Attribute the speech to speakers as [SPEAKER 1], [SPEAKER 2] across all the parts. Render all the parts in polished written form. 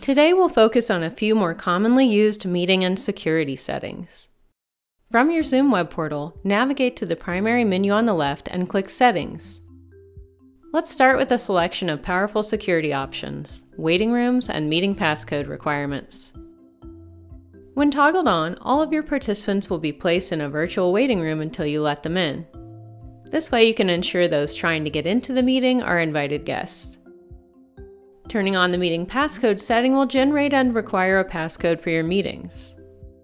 [SPEAKER 1] Today we'll focus on a few more commonly used meeting and security settings. From your Zoom web portal, navigate to the primary menu on the left and click Settings. Let's start with a selection of powerful security options, waiting rooms, and meeting passcode requirements. When toggled on, all of your participants will be placed in a virtual waiting room until you let them in. This way you can ensure those trying to get into the meeting are invited guests. Turning on the meeting passcode setting will generate and require a passcode for your meetings.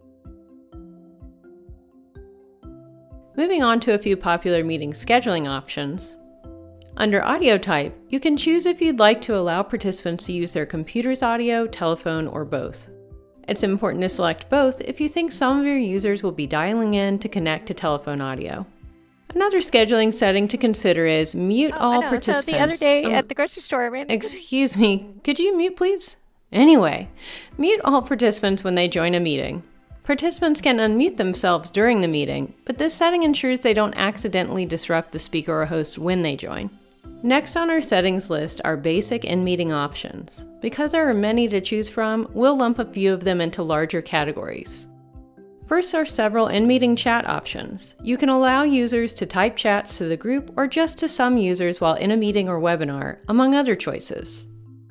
[SPEAKER 1] Moving on to a few popular meeting scheduling options. Under audio type, you can choose if you'd like to allow participants to use their computer's audio, telephone, or both. It's important to select both if you think some of your users will be dialing in to connect to telephone audio. Another scheduling setting to consider is mute all participants.
[SPEAKER 2] So the other day at the grocery store, I ran.
[SPEAKER 1] Excuse me, could you mute please? Anyway, mute all participants when they join a meeting. Participants can unmute themselves during the meeting, but this setting ensures they don't accidentally disrupt the speaker or host when they join. Next on our settings list are basic in-meeting options. Because there are many to choose from, we'll lump a few of them into larger categories. First are several in-meeting chat options. You can allow users to type chats to the group or just to some users while in a meeting or webinar, among other choices.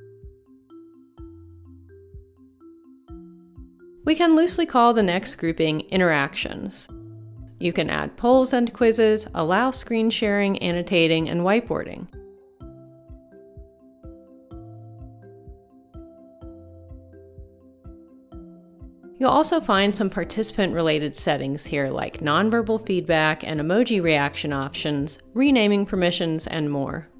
[SPEAKER 1] We can loosely call the next grouping interactions. You can add polls and quizzes, allow screen sharing, annotating, and whiteboarding. You'll also find some participant-related settings here like nonverbal feedback and emoji reaction options, renaming permissions, and more.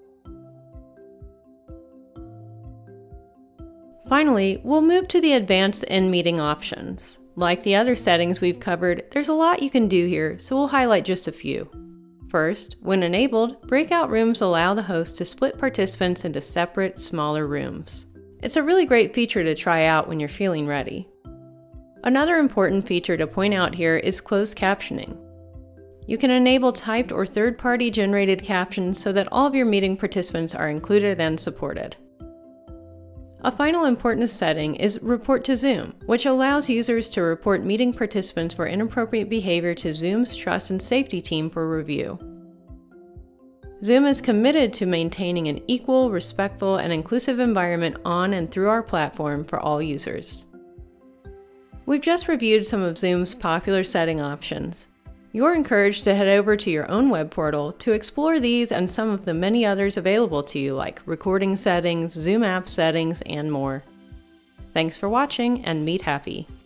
[SPEAKER 1] Finally, we'll move to the advanced in-meeting options. Like the other settings we've covered, there's a lot you can do here, so we'll highlight just a few. First, when enabled, breakout rooms allow the host to split participants into separate, smaller rooms. It's a really great feature to try out when you're feeling ready. Another important feature to point out here is closed captioning. You can enable typed or third-party generated captions so that all of your meeting participants are included and supported. A final important setting is Report to Zoom, which allows users to report meeting participants for inappropriate behavior to Zoom's Trust and Safety team for review. Zoom is committed to maintaining an equal, respectful, and inclusive environment on and through our platform for all users. We've just reviewed some of Zoom's popular setting options. You're encouraged to head over to your own web portal to explore these and some of the many others available to you like recording settings, Zoom app settings, and more. Thanks for watching and meet happy!